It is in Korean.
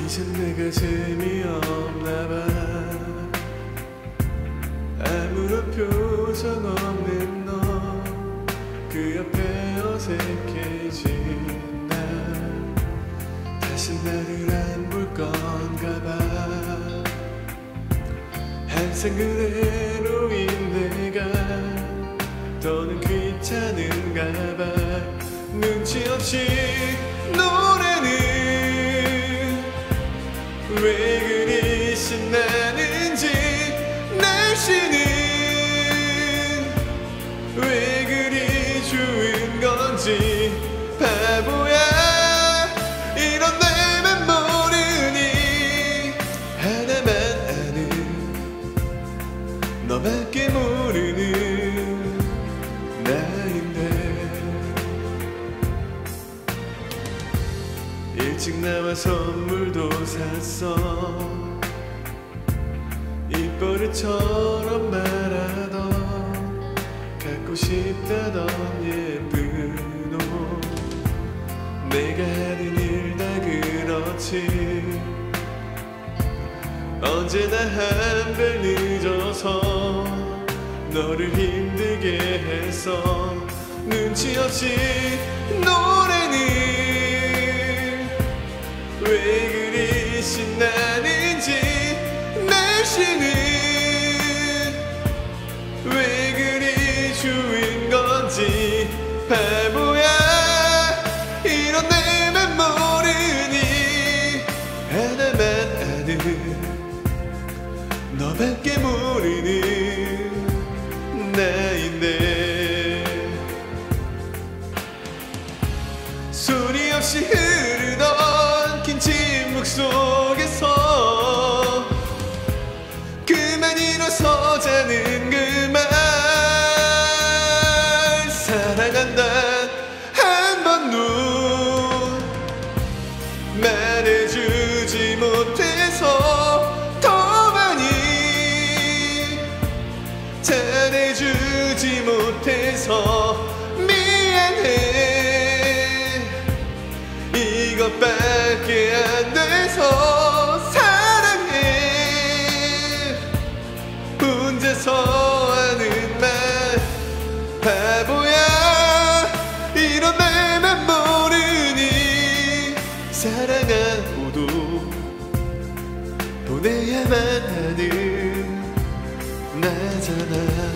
이젠 내가 재미없나봐. 아무런 표정 없는 너 그 옆에 어색해진 나. 다시 나를 안 볼 건가봐. 항상 그대로인 내가 더는 귀찮은가봐. 눈치 없이 노래는 왜 그리 신나는지, 날씨는 왜 그리 좋은 건지. 바보야 이런 내만 모르니 하나만 아는 너밖에 모르는 나인데. 일찍 나와 선물도 샀어. 입버릇처럼 말하던 갖고 싶다던 예쁜 옷. 내가 하는 일 다 그렇지. 언제나 한 발 늦어서 너를 힘들게 했어. 눈치 없이 노래는 왜 그리 신나는지, 날씨는 왜 그리 좋은 건지. 바보야 이런 내만 모르니 하나만 아는 너밖에 모르는 나인데. 소리 없이 흐르던 긴 침묵 속에서 그만 일어서자는 그 말. 사랑한다 한 번도 말해주지 못해서 더 많이 잘해주지 못해서 미안해. 이것밖에 안 돼서 사랑해. 혼자서 하는 말. 바보야 이런 내만 모르니 사랑하고도 보내야만 하는 나잖아.